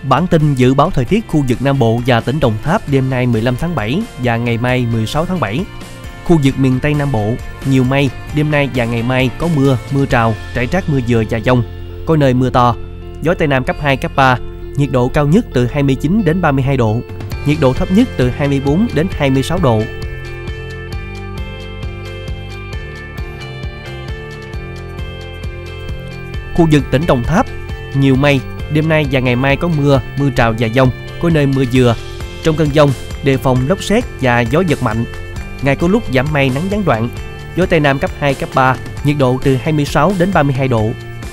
Bản tin dự báo thời tiết khu vực Nam Bộ và tỉnh Đồng Tháp đêm nay 15 tháng 7 và ngày mai 16 tháng 7. Khu vực miền Tây Nam Bộ, nhiều mây, đêm nay và ngày mai có mưa, mưa rào, rải rác mưa vừa và dông, có nơi mưa to. Gió Tây Nam cấp 2, cấp 3, nhiệt độ cao nhất từ 29 đến 32 độ, nhiệt độ thấp nhất từ 24 đến 26 độ. Khu vực tỉnh Đồng Tháp, nhiều mây, đêm nay và ngày mai có mưa, mưa rào và dông, có nơi mưa vừa. Trong cơn dông, đề phòng lốc sét và gió giật mạnh. Ngày có lúc giảm mây nắng gián đoạn, gió Tây Nam cấp 2, cấp 3, nhiệt độ từ 26 đến 32 độ.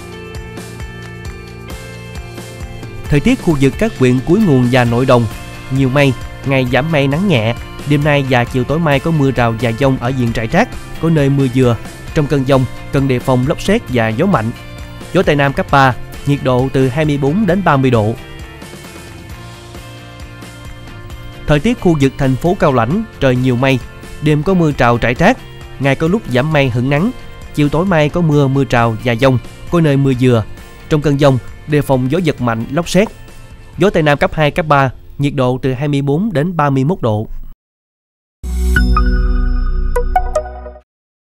Thời tiết khu vực các huyện cuối nguồn và nội đồng, nhiều mây, ngày giảm mây nắng nhẹ, đêm nay và chiều tối mai có mưa rào và dông ở diện rải rác, có nơi mưa vừa. Trong cơn dông, cần đề phòng lốc sét và gió mạnh. Gió Tây Nam cấp 3, nhiệt độ từ 24 đến 30 độ. Thời tiết khu vực thành phố Cao Lãnh, trời nhiều mây, đêm có mưa rào rải rác, ngày có lúc giảm mây hửng nắng, chiều tối mai có mưa, mưa rào và dông, có nơi mưa vừa. Trong cơn dông, đề phòng gió giật mạnh, lốc sét. Gió Tây Nam cấp 2, cấp 3, nhiệt độ từ 24 đến 31 độ.